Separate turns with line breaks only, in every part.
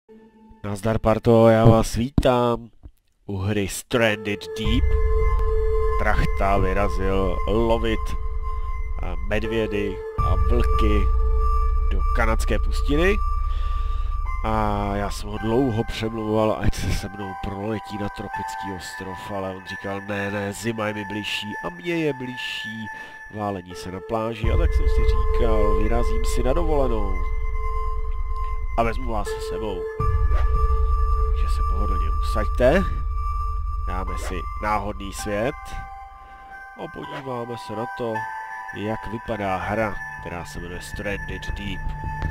Nazdar parto, já vás vítám u hry Stranded Deep. Trachta vyrazil lovit medvědy a vlky do kanadské pustiny. A já jsem ho dlouho přemlouval, ať se se mnou proletí na tropický ostrov, ale on říkal, ne, zima je mi bližší a mě je bližší válení se na pláži. A tak jsem si říkal, vyrazím si na dovolenou a vezmu vás se sebou. Takže se pohodlně usaďte, dáme si náhodný svět a podíváme se na to, jak vypadá hra, která se jmenuje Stranded Deep.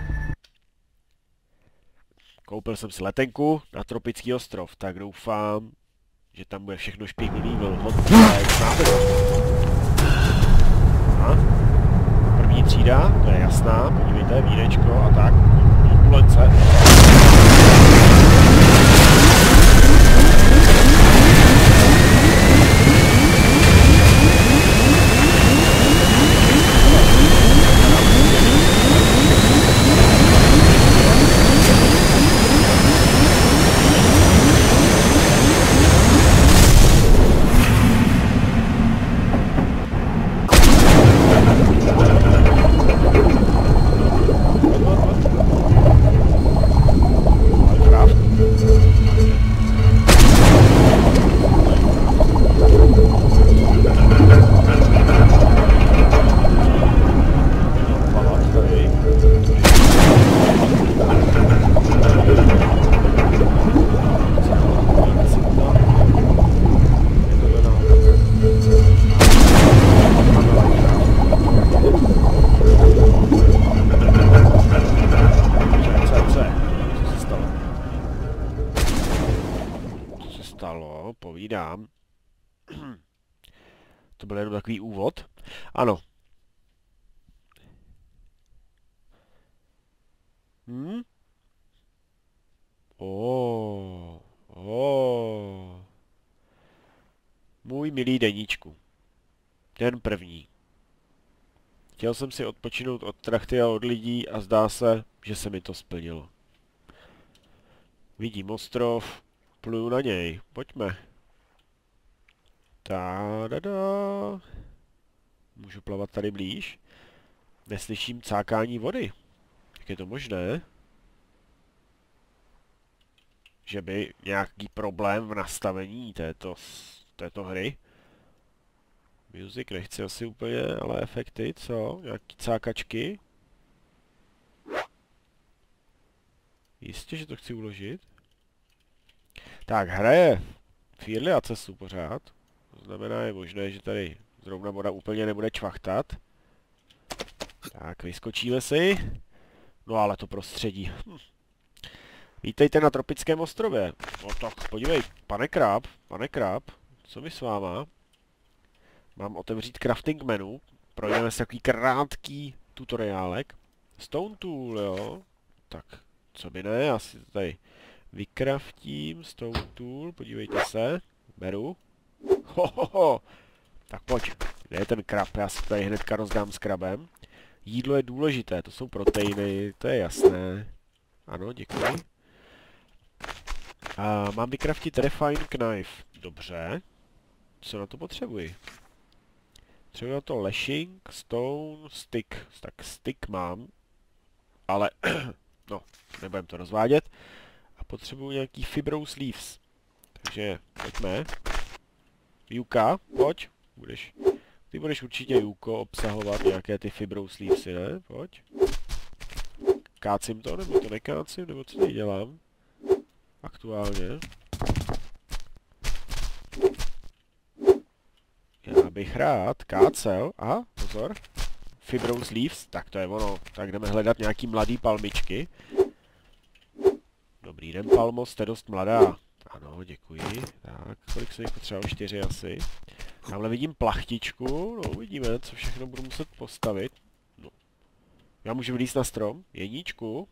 Koupil jsem si letenku na tropický ostrov, tak doufám, že tam bude všechno špihlý, vlhotné, znáte to. První třída, to je jasná, podívejte, vínečko a tak, turbulence. Povídám. To byl jenom takový úvod. Ano. Můj milý deníčku. Den první. Chtěl jsem si odpočinout od trachty a od lidí a zdá se, že se mi to splnilo. Vidím ostrov, pluju na něj. Pojďme. Tadada. Můžu plavat tady blíž? Neslyším cákání vody. Jak je to možné? Že by nějaký problém v nastavení této hry? Music nechci asi úplně, ale efekty, co? Nějaký cákačky? Jistě, že to chci uložit. Tak, hraje v early accessu pořád. To znamená, je možné, že tady zrovna voda úplně nebude čvachtat. Tak, vyskočíme si. No ale to prostředí. Vítejte na tropickém ostrově. No tak, podívej, pane Krab, co mi s váma? Mám otevřít crafting menu. Projdeme si takový krátký tutoriálek. Stone tool, jo. Tak, co by ne, já si to tady vykraftím. Stone tool, podívejte se. Beru. Hohoho. Tak pojď, kde je ten krab? Já si tady hnedka rozdám s krabem. Jídlo je důležité, to jsou proteiny, to je jasné. Ano, děkuji. A mám vykraftit refined knife. Dobře. Co na to potřebuji? Potřebuji na to lashing, stone, stick. Tak stick mám. Ale, no, nebudem to rozvádět. A potřebuji nějaký fibrous leaves. Takže, pojďme. Juka, pojď. Ty budeš určitě, Juko, obsahovat nějaké ty fibrous leavesy, ne? Pojď. Kácím to, nebo to nekácím, nebo co tady dělám? Aktuálně. Já bych rád kácel. Aha, pozor. Fibrous leaves, tak to je ono. Tak jdeme hledat nějaký mladý palmičky. Dobrý den, Palmo, jste dost mladá. Ano, děkuji. Tak, kolik jsem jich potřeboval? 4 asi. Tamhle vidím plachtičku, no uvidíme, co všechno budu muset postavit. No. Já můžu vylízt na strom? Jeníčku?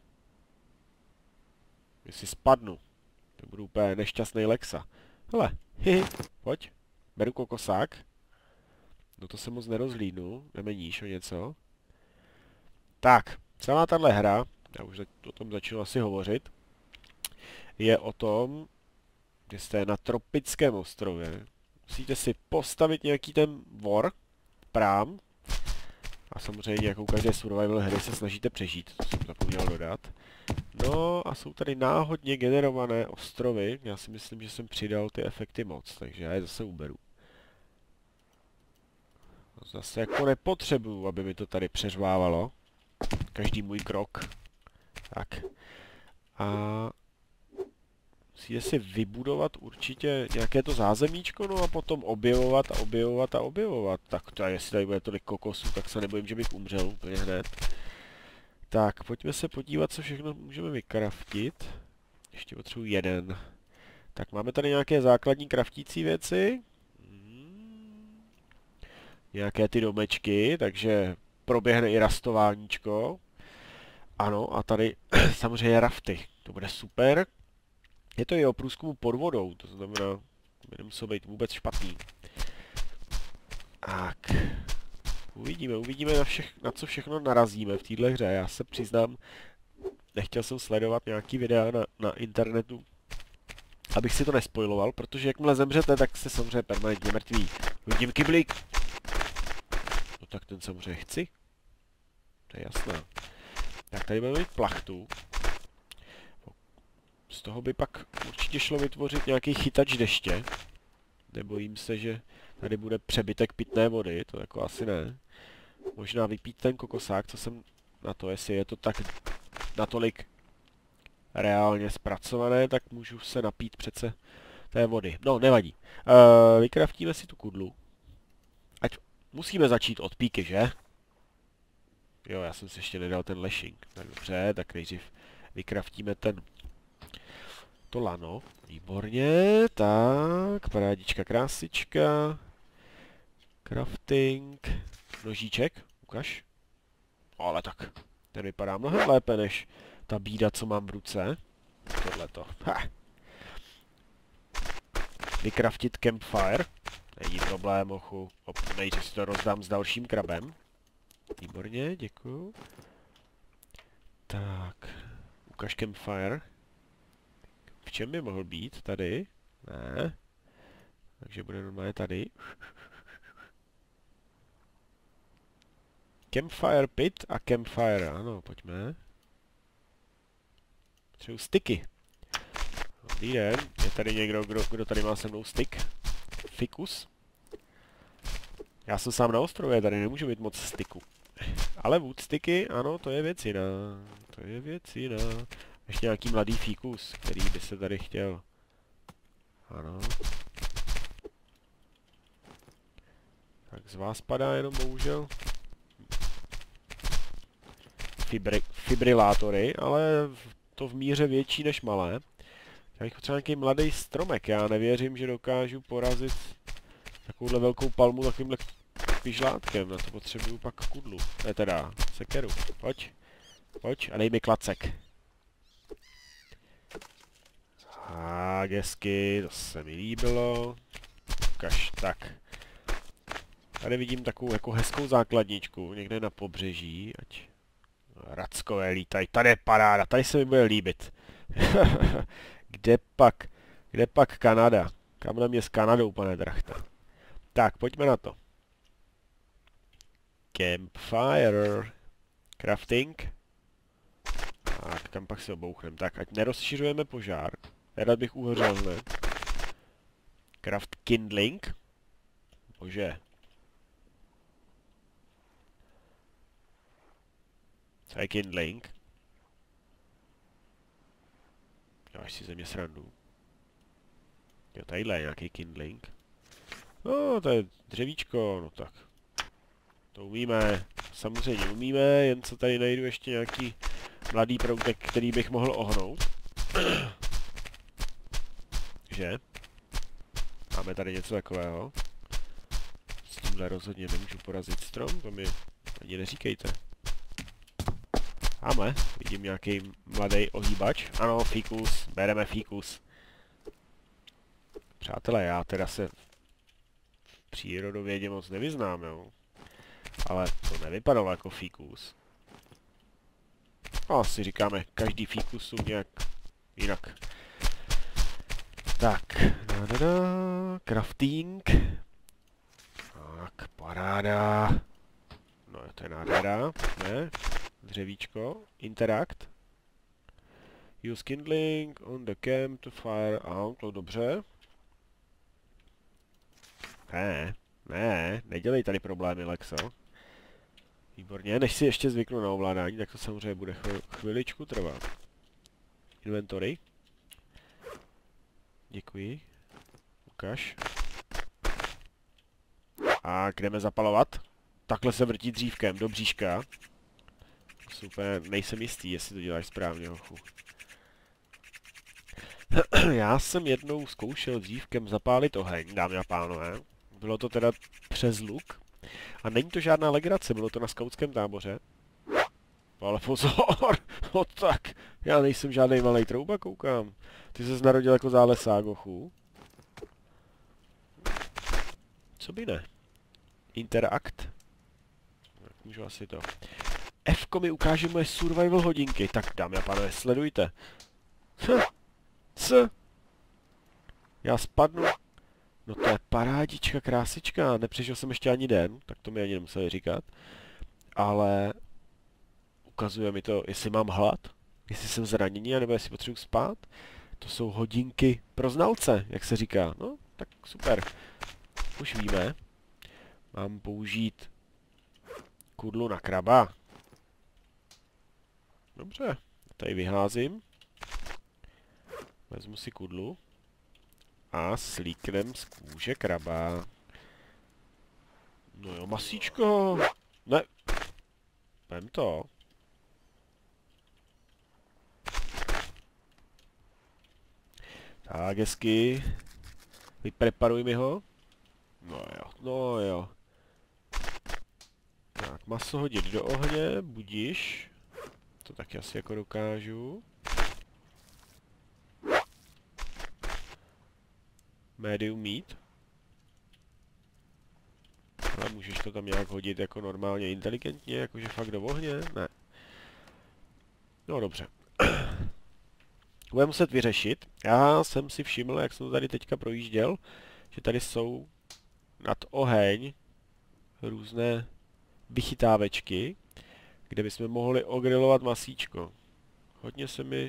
Jestli spadnu. To budu úplně nešťastný Lexa. Hele, pojď. Beru kokosák. No to se moc nerozhlídnu, jdeme níž o něco. Tak, celá tahle hra, já už o tom začnu asi hovořit, je o tom, že jste na tropickém ostrově. Musíte si postavit nějaký ten prám. A samozřejmě jako u každé survival hry se snažíte přežít, to jsem zapomněl dodat. No a jsou tady náhodně generované ostrovy. Já si myslím, že jsem přidal ty efekty moc, takže já je zase uberu. Zase jako nepotřebuju, aby mi to tady přeřvávalo. Každý můj krok. Tak. A musíte si vybudovat určitě nějaké to zázemíčko, no a potom objevovat a objevovat a objevovat. Tak to, jestli tady bude tolik kokosů, tak se nebojím, že bych umřel úplně hned. Tak, pojďme se podívat, co všechno můžeme vykraftit. Ještě potřebuji jeden. Tak, máme tady nějaké základní kraftící věci. Nějaké ty domečky, takže proběhne i rastováníčko. Ano, a tady samozřejmě rafty. To bude super. Je to i o průzkumu pod vodou, to znamená, by nemuselo být vůbec špatný. Tak. Uvidíme na co všechno narazíme v téhle hře. Já se přiznám, nechtěl jsem sledovat nějaký videa na internetu, abych si to nespoiloval, protože jakmile zemřete, tak jste samozřejmě permanentně mrtví. Vidím kyblík. No tak ten samozřejmě chci. To je jasné. Tak tady budeme mít plachtu. Z toho by pak určitě šlo vytvořit nějaký chytač deště. Nebojím se, že tady bude přebytek pitné vody, to jako asi ne. Možná vypít ten kokosák, co jsem na to, jestli je to tak natolik reálně zpracované, tak můžu se napít přece té vody. No, nevadí. Vykraftíme si tu kudlu. Ať musíme začít od píky, že? Jo, já jsem si ještě nedal ten lashing. Tak dobře, tak nejdřív vykraftíme to lano. Výborně, tak, parádička, krásička. Crafting. Nožíček, ukaž. Ale tak, ten vypadá mnohem lépe než ta bída, co mám v ruce. Tohleto. Ha. Vykraftit campfire. Není problém, ochu. Nejdřív si to rozdám s dalším krabem. Výborně, děkuju. Tak, ukaž campfire. V čem by mohl být? Tady? Ne. Takže bude normálně tady. Campfire pit a campfire, ano, pojďme. Potřebuji sticky. Dobrý den, je tady někdo, kdo tady má se mnou stick? Fikus. Já jsem sám na ostrově, tady nemůžu mít moc styku. Ale wood sticky, ano, to je věc jiná. To je věc jiná. Ještě nějaký mladý fikus, který by se tady chtěl. Ano. Tak z vás padá jenom bohužel fibrilátory, ale to v míře větší než malé. Já bych potřeboval nějaký mladý stromek, já nevěřím, že dokážu porazit takovouhle velkou palmu takovýmhle pižlátkem, na to potřebuju pak kudlu, ne teda sekeru, pojď a dej mi klacek. Tak, hezky, to se mi líbilo. Ukaž, tak. Tady vidím takovou jako hezkou základničku, někde na pobřeží, ať rackové lítají, tady je paráda, tady se mi bude líbit. Kde pak Kanada? Kam na mě s Kanadou, pane Drachta? Tak, pojďme na to. Campfire. Crafting. Tak, kam pak si obouchnem? Tak, ať nerozšiřujeme požár. Nerad bych uhořel hned. Craft kindling. Bože. Co je kindling? Děláš si ze mě srandu. Jo, tadyhle je nějaký kindling. No, to je dřevíčko, no tak. To umíme, samozřejmě umíme, jen co tady najdu ještě nějaký mladý proutek, který bych mohl ohnout. Že? Máme tady něco takového. S tímhle rozhodně nemůžu porazit strom, to mi ani neříkejte. Máme, vidím nějaký mladý ohýbač. Ano, fíkus, bereme fíkus. Přátelé, já teda se v přírodovědě moc nevyznám, jo. Ale to nevypadalo jako fíkus. No, asi říkáme, každý fíkus jsou nějak jinak Tak, crafting. Tak, paráda. No, to je nádhera, ne? Dřevíčko, interact. Use kindling on the camp to fire out, to dobře. Ne, nedělej tady problémy, Lexo. Výborně, než si ještě zvyknu na ovládání, tak to samozřejmě bude chviličku trvat. Inventory. Děkuji. Ukaž. A jdeme zapalovat. Takhle se vrtí dřívkem do bříška. Super, nejsem jistý, jestli to děláš správně, hochu. Já jsem jednou zkoušel dřívkem zapálit oheň, dámy a pánové. Bylo to teda přes luk. A není to žádná legrace, bylo to na skautském táboře. Ale pozor, no tak, já nejsem žádný malej trouba, koukám. Ty ses narodil jako zálesák, hochu. Co by ne? Interact. Můžu asi to. F-ko mi ukáže moje survival hodinky. Tak dámy a pánové, sledujte. Co? Já spadnu. No to je parádička, krásička. Nepřežil jsem ještě ani den, tak to mi ani nemuseli říkat. Ale ukazuje mi to, jestli mám hlad, jestli jsem zraněný, nebo jestli potřebuji spát. To jsou hodinky pro znalce, jak se říká. No, tak super. Už víme. Mám použít kudlu na kraba. Dobře, tady vyházím. Vezmu si kudlu. A slíknem z kůže kraba. No jo, masíčko. Ne. Vem to. Tak, hezky. Vypreparuj mi ho. No jo, no jo. Tak, maso hodit do ohně, budíš. To taky asi jako dokážu. Medium meat. Ale můžeš to tam nějak hodit jako normálně inteligentně, jakože fakt do ohně? Ne. No dobře. Budeme muset vyřešit. Já jsem si všiml, jak jsem to tady teďka projížděl, že tady jsou nad oheň různé vychytávečky, kde bychom mohli ogrilovat masíčko. Hodně se mi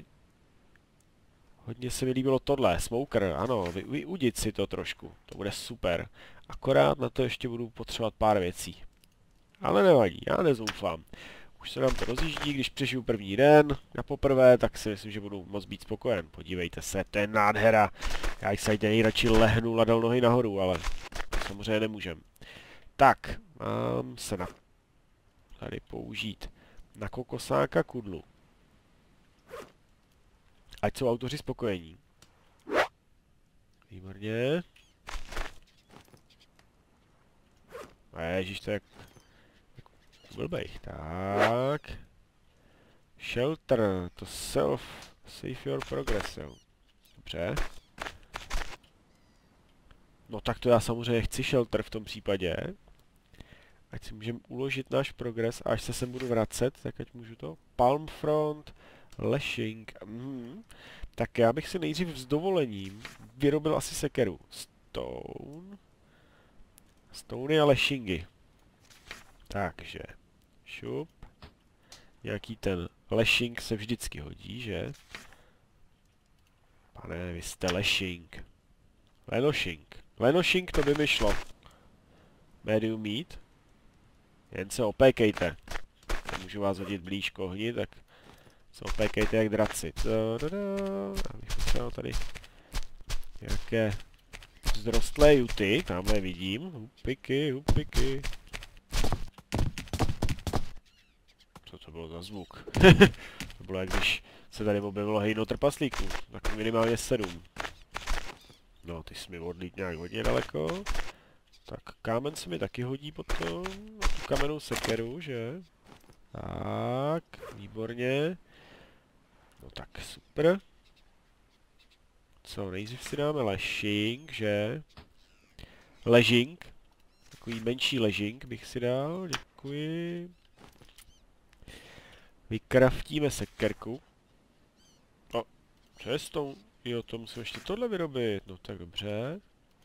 líbilo tohle, smoker, ano, vyudit si to trošku, to bude super. Akorát na to ještě budu potřebovat pár věcí. Ale nevadí, já nezoufám. Už se nám to rozjíždí, když přežiju první den, na poprvé, tak si myslím, že budu moc být spokojen. Podívejte se, to je nádhera. Já jich se nejradši lehnu a dal nohy nahoru, ale samozřejmě nemůžem. Tak, mám se tady použít na kokosáka kudlu. Ať jsou autoři spokojení. Výborně. Ježiš, to je jak blbej. Tak. Shelter, to save your progress, jo. Dobře. No tak to já samozřejmě chci shelter v tom případě. Ať si můžeme uložit náš progres a až se sem budu vracet, tak ať můžu to. Palm front, lashing. Tak já bych si nejdřív s dovolením vyrobil asi sekeru. Stony a lashingy. Takže. Šup. Nějaký ten lashing se vždycky hodí, že? Pane, vy jste lashing. Lenoshing to by mi šlo. Medium meat. Jen se opékejte. Můžu vás hodit blíž k ohni, tak se opékejte jak draci. Abych potřeboval tady nějaké vzrostlé juty. Tamhle vidím. Hupiky. Co to bylo za zvuk? To bylo jak když se tady objevilo hejno trpaslíků. Tak minimálně 7. No, ty jsi mi odlít nějak hodně daleko. Tak kámen se mi taky hodí potom. Na tu kamennou sekeru, že? Tak, výborně. No tak, super. Co, nejdřív si dáme lashing, že? Ležing. Takový menší ležing bych si dal, děkuji. Vykraftíme sekerku. O, co je stone? Jo, to musím ještě tohle vyrobit. No tak dobře.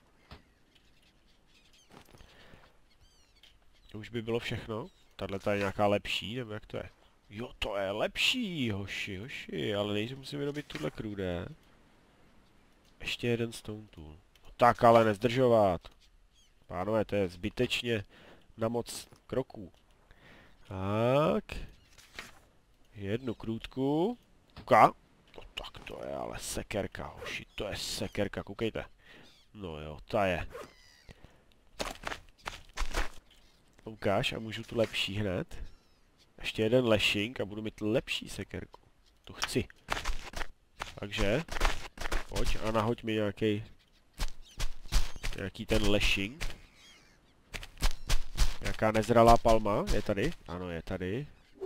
To už by bylo všechno. Tahle je nějaká lepší, nebo jak to je? Jo, to je lepší, hoši, ale nejdřív musím vyrobit tuhle krudé. Ještě jeden stone tool. No tak ale nezdržovat. Pánové, to je zbytečně na moc kroků. Tak. Jednu krůtku. Kuka. No tak to je ale sekerka, hoši, to je sekerka, koukejte. No jo, ta je. Ukáž a můžu tu lepší hned. Ještě jeden lashing a budu mít lepší sekerku. To chci. Takže, pojď a nahoď mi nějaký ten lashing. Nějaká nezralá palma, je tady? Ano, je tady.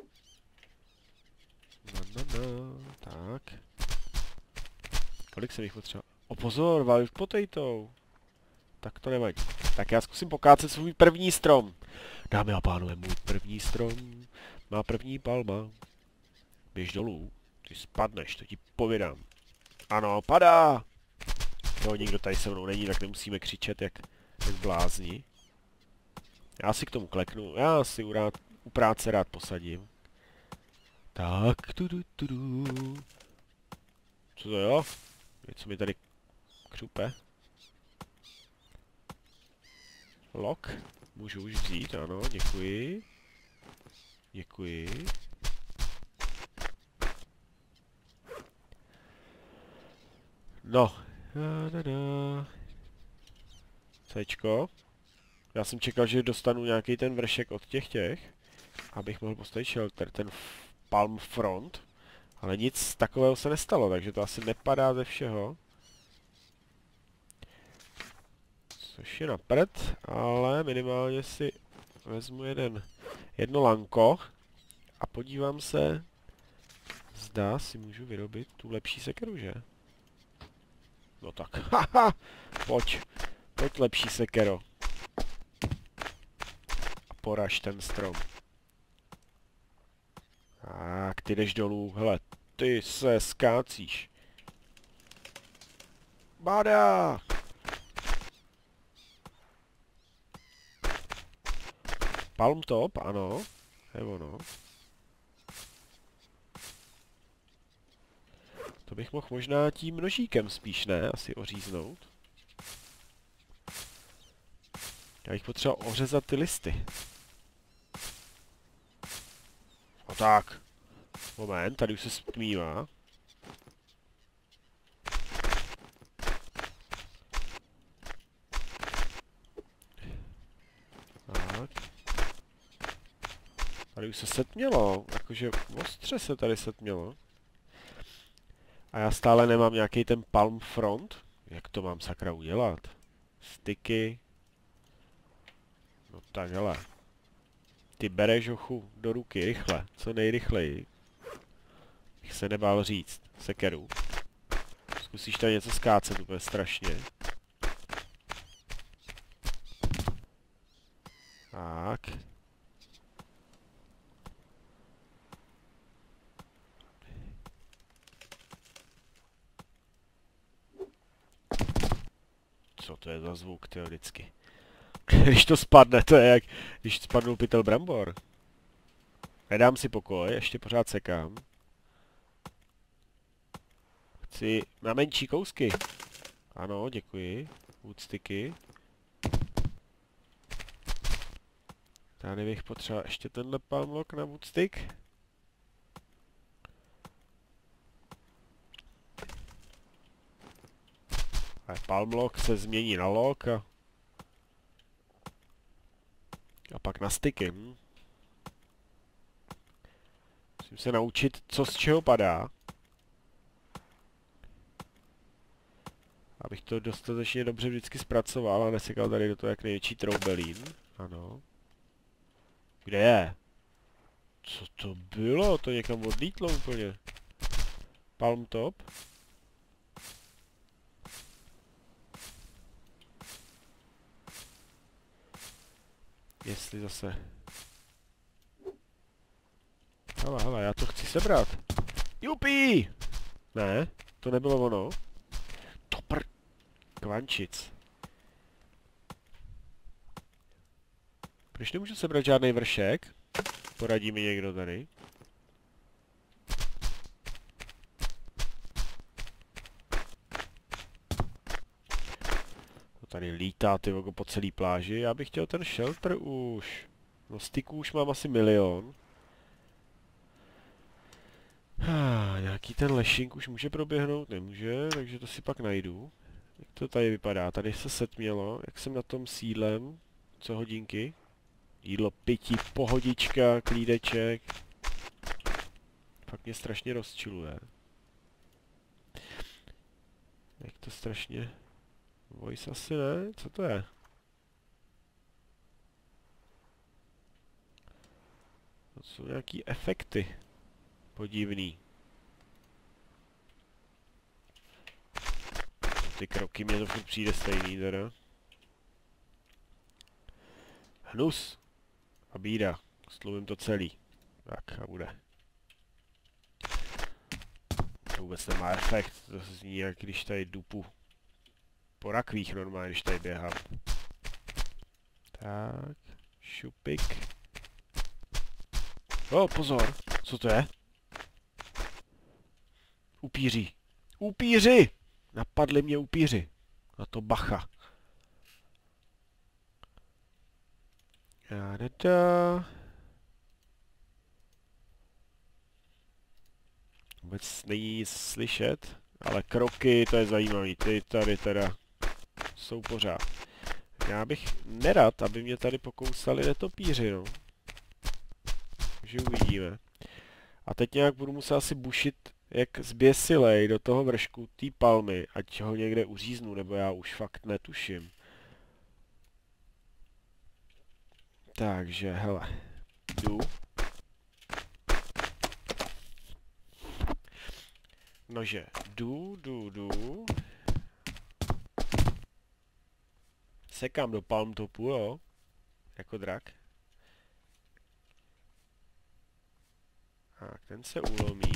No, tak. Kolik jsem jich potřeba? O pozor, wild potato. Tak to nevadí. Tak já zkusím pokácet svůj první strom. Dámy a pánové, můj první strom má první palma. Běž dolů. Ty spadneš, to ti povědám. Ano, padá! Jo, nikdo tady se mnou není, tak nemusíme křičet jak blázni. Já si k tomu kleknu, já si u práce rád posadím. Tak, tudu. Co to jo? Něco mi tady křupe. Lock. Můžu už vzít, ano, děkuji. Děkuji. No. Cčko. Já jsem čekal, že dostanu nějaký ten vršek od těch, abych mohl postavit shelter, ten palm front. Ale nic takového se nestalo, takže to asi nepadá ze všeho. Což je na prd, ale minimálně si vezmu jedno lanko a podívám se, zda si můžu vyrobit tu lepší sekeru, že? No tak, haha, pojď lepší sekero. A poraž ten strom. Tak, ty jdeš dolů, hele, ty se skácíš. Báda! Palm top, ano, je ono. To bych mohl možná tím nožíkem spíš, ne? Asi oříznout. Já bych potřeboval ořezat ty listy. No tak. Moment, tady už se stmívá. Tak. Tady už se setmělo, jakože ostře se tady setmělo. A já stále nemám nějaký ten palm front. Jak to mám sakra udělat? Styky. No tak hele. Ty bereš hochu do ruky, rychle, co nejrychleji. Bych se nebál říct, sekeru. Zkusíš tady něco skácet úplně strašně. Tak. Co to je za zvuk teoreticky? Když to spadne, to je jak když spadnul pytel brambor. Nedám si pokoj, ještě pořád sekám. Chci na menší kousky. Ano, děkuji. Woodsticky. Tady bych potřeboval ještě tenhle palmlock na woodstick. A palmlock se změní na lock a pak na sticky. Musím se naučit, co z čeho padá. Abych to dostatečně dobře vždycky zpracoval a nesekal tady do toho jak největší troubelín. Ano. Kde je? Co to bylo? To někam odlítlo úplně. Palm top. Jestli zase... Hele, já to chci sebrat. Jupí! Ne, to nebylo ono. Kvančic. Proč nemůžu sebrat žádný vršek? Poradí mi někdo tady. To tady lítá ty vogo po celý pláži. Já bych chtěl ten shelter už. No styků už mám asi 1 000 000. Nějaký ten lešink už může proběhnout? Nemůže, takže to si pak najdu. Jak to tady vypadá? Tady se setmělo. Jak jsem na tom s jídlem? Co hodinky? Jídlo, pití, pohodička, klídeček. Fakt mě strašně rozčiluje. Jak to strašně... Voice asi ne? Co to je? To jsou nějaký efekty. Podivný. Ty kroky mě to furt přijde stejný teda. Hnus. A bída. Sluvím to celý. Tak a bude. To vůbec nemá efekt. To zní jak když tady dupu po rakvích normálně, když tady běhám. Tak. Šupik. O, pozor. Co to je? Upíři. Upíři! Napadli mě upíři. Na to bacha. Vůbec není nic slyšet, ale kroky, to je zajímavý. Ty tady teda jsou pořád. Já bych nerad, aby mě tady pokousali netopíři, no. Takže uvidíme. A teď nějak budu muset asi bušit jak zběsilej do toho vršku té palmy, ať ho někde uříznu, nebo já už fakt netuším. Takže, hele, jdu. Nože, jdu. Sekám do palm topu, jo, jako drak. Tak, ten se ulomí.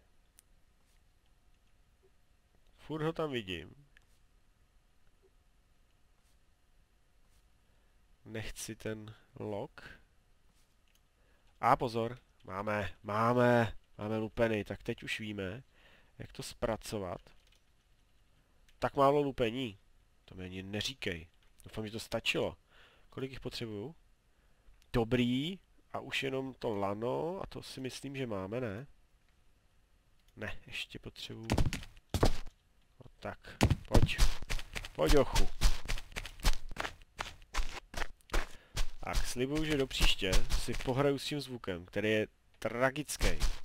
Furt ho tam vidím. Nechci ten lock. A pozor, máme lupeny, tak teď už víme, jak to zpracovat. Tak málo lupení. To mi ani neříkej. Doufám, že to stačilo. Kolik jich potřebuju? Dobrý. A už jenom to lano. A to si myslím, že máme, ne? Ne, ještě potřebuju. No tak, pojď. Pojď, ochu. Tak, slibuju, že do příště si pohraju s tím zvukem, který je tragický.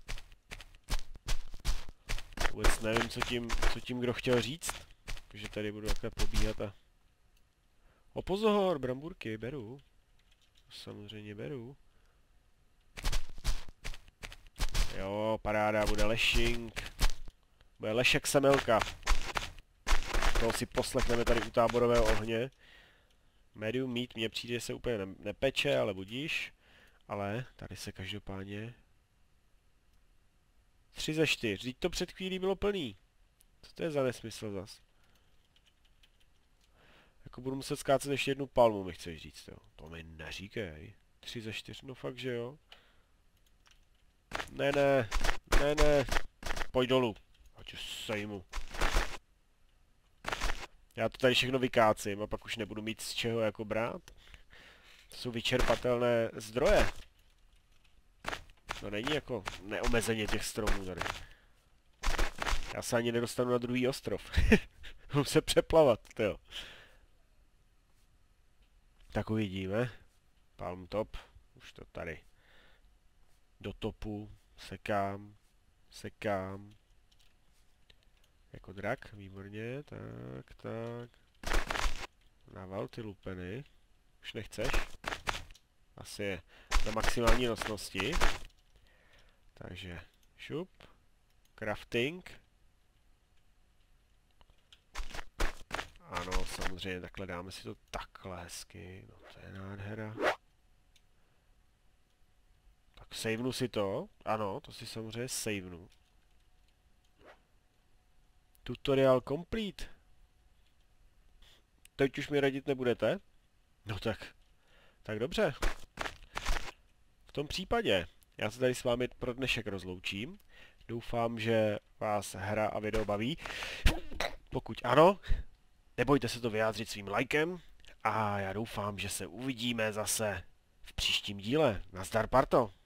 Vůbec nevím, co tím kdo chtěl říct. Takže tady budu takhle pobíhat a... O pozor, bramburky, beru. Samozřejmě beru. Jo, paráda, bude lešink. Bude lešek semelka. Toho si poslechneme tady u táborového ohně. Medium meat mně přijde, že se úplně nepeče, ale budíš. Ale tady se každopádně... 3 ze 4. Vždyť to před chvílí bylo plný. Co to je za nesmysl zas? Jako budu muset skácet ještě jednu palmu, mi chceš říct, jo. To mi neříkej. 3 ze 4, no fakt, že jo. Ne. Pojď dolů. Ať už sejmu. Já to tady všechno vykácím a pak už nebudu mít z čeho jako brát. To jsou vyčerpatelné zdroje. To není jako neomezeně těch stromů tady. Já se ani nedostanu na druhý ostrov. Budu se přeplavat, jo. Tak uvidíme. Palm top. Už to tady. Do topu. Sekám. Jako drak, výborně. Tak. Naval ty lupeny. Už nechceš? Asi je na maximální nosnosti. Takže šup. Crafting. Ano, samozřejmě, takhle dáme si to takhle hezky. No to je nádhera. Tak savenu si to. Ano, to si samozřejmě savenu. Tutorial complete. teď už mi radit nebudete? No tak dobře. V tom případě, já se tady s vámi pro dnešek rozloučím. Doufám, že vás hra a video baví. Pokud ano, nebojte se to vyjádřit svým lajkem a já doufám, že se uvidíme zase v příštím díle. Nazdar, parto!